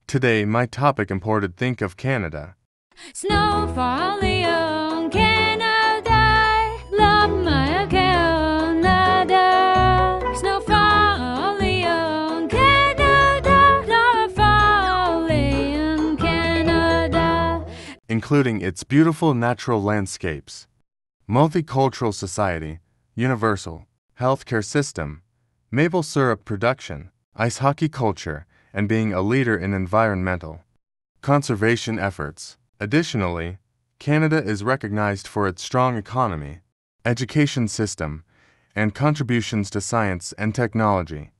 Today, my topic imported think of Canada. Snowfall in Canada, love my Canada. Snowfall in Canada, snowfall in Canada. Including its beautiful natural landscapes, multicultural society, universal healthcare system, maple syrup production, ice hockey culture, and being a leader in environmental conservation efforts. Additionally, Canada is recognized for its strong economy, education system, and contributions to science and technology.